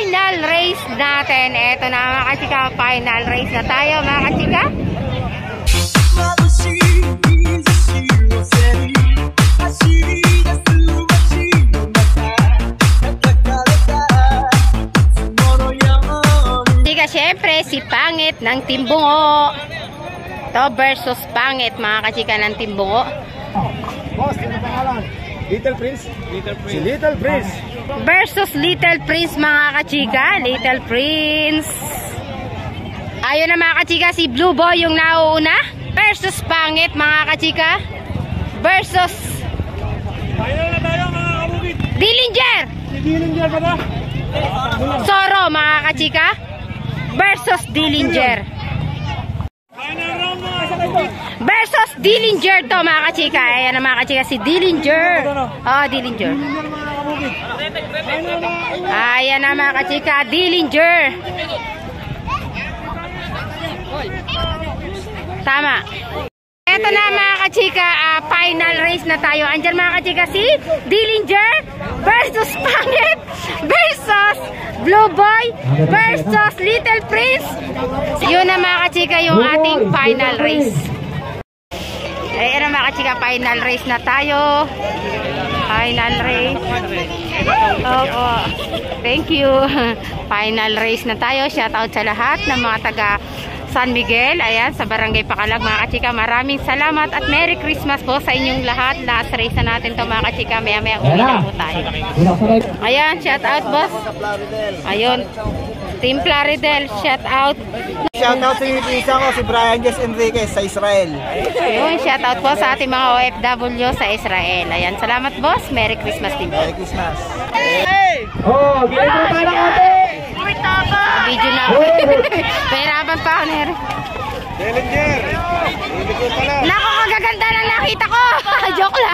final race natin. Eto na mga kachika, final race na tayo mga kachika. Kachika, syempre si Pangit ng Timbungo. To versus Pangit mga kachika ng Timbungo. Boss, ano pangalan? Little Prince? Si Little Prince. Versus Little Prince mga kachika. Little Prince. Ayun na mga kachika, si Blue Boy yung nauuna. Versus Pangit mga kachika. Versus Final na tayo mga kabukid. Dillinger. Si Dillinger ka ba? Zorro mga kachika. Versus Dillinger. Final round mga kabukid. Versus Dillinger to mga kachika. Ayan na mga kachika, si Dillinger. Oh, Dillinger. Dillinger mga kabukid. Final na. Ayan na mga kachika, Dillinger. Tama. Ito na mga kachika, final race na tayo. Andyan mga kachika si Dillinger versus Pangit versus Blue Boy versus Little Prince. Yun na mga kachika yung ating final race. Ayan na mga kachika, final race na tayo. Final race. Opo. Thank you. Final race na tayo. Shout out sa lahat ng mga taga San Miguel, ayan, sa Barangay Pakalag mga kachika. Maraming salamat at Merry Christmas po sa inyong lahat. Last race na natin to mga kachika. Maya uwi na po tayo. Ayan, shout out boss. Ayun, Team Plaridel, shout out. Shout out sa inyo isa ko, si Brian Jess Enriquez sa Israel. Ayun, shout out po sa ating mga OFW sa Israel. Ayan, salamat boss. Merry Christmas din po. Merry Christmas. Oh, ginagawa tayo ng ate. Video na. Pahirapan pa ako nere. Dillinger. Hindi ko pala. Nako, kagaganda lang nakita ko. Joke lang.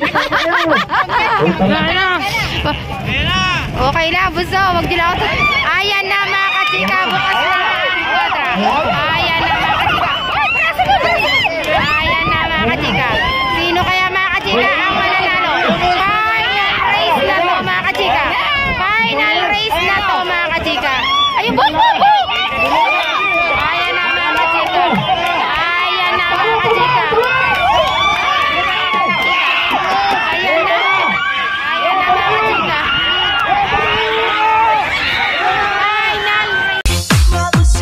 Okay na, buso. Wag nila ako. Ayan na mga kachika. Bukas na ang kwadra. Ayan na mga kachika. Ayan na mga kachika. Sino kaya mga kachika ang mananalo? Final race na to mga kachika. Final race na to mga kachika. Ayun, boom, boom, boom! Ayan na mga kachika. Ayan na mga kachika. Ayan na. Ayan na mga kachika. Final race.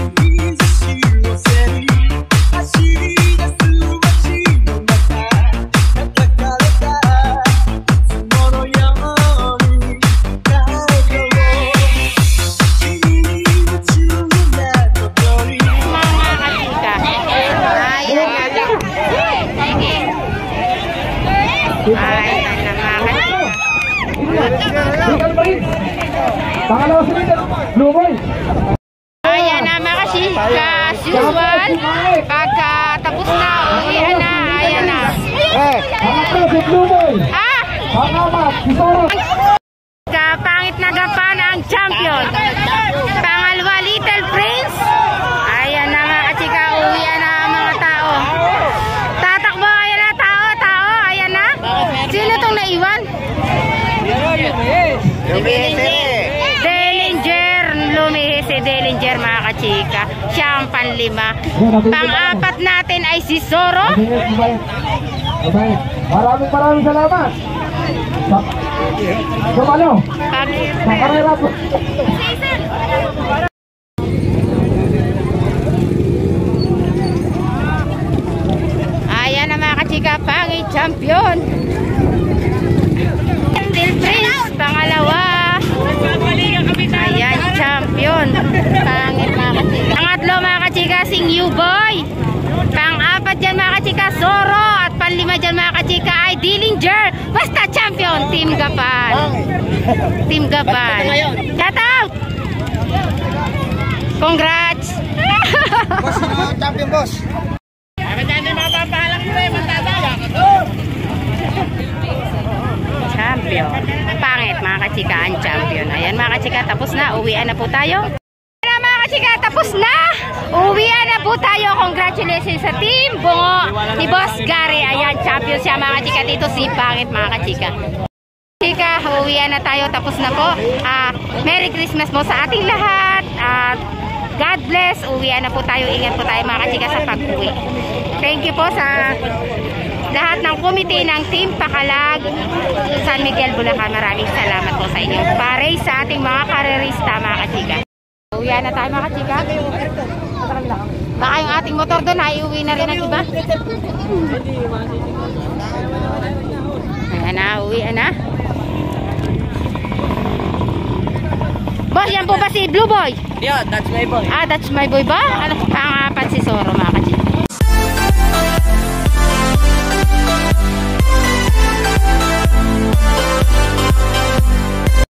Pangalawa si Blue Boy. Ayan na mga kachika. As usual, pagka tapos na, uwian na. Ayan na. Pangatlo si Blue Boy. Pangapat si Zorro. Pangit na gapan ang champion. Pangalawa, Little Prince. Ayan na mga kachika. Uwian na ang mga tao. Tatakbo. Ayan na tao. Ayan na. Sino itong naiwan? Dillinger mga kachika. Siya ang panlima. Pang-apat natin ay si Zorro. Maraming salamat. Sumalo. Makarera po. Ayan na mga kachika, Pangit champion. Little Prince, pangalawa. Ayan, champion. Pangit mga kachika. Pangatlo mga kachika, si New Boy. Pang-apat dyan mga kachika, Zorro. At panlima dyan mga kachika ay Dillinger. Basta champion, Team Gapan. Team Gapan. Shout out! Congrats! Boss, champion boss. Champion. Pangit mga kachika ang champion. Ayan mga kachika, tapos na. Uwian na po tayo. Ayan mga kachika, tapos na. Uwian na po tayo. Congratulations sa team Bungo ni Boss Gary. Ayan, champion siya mga kachika. Dito si Pangit mga kachika. Chika, uuwian na tayo. Tapos na po. Merry Christmas po sa ating lahat. God bless. Uuwian na po tayo. Ingat po tayo mga kachika sa pag-uwi. Thank you po sa lahat ng komite ng Team Pakalag San Miguel, Bulacan. Maraming salamat po sa inyo. Pare sa ating mga karerista mga kachika. Uuwian na tayo mga kachika. Baka yung ating motor doon ay uwi na rin ang iba. Ayan na, uwian na. Boss, yan po ba si Blue Boy? Yeah, that's my boy. That's my boy ba? Ano, pangapan si Soro mga kachika.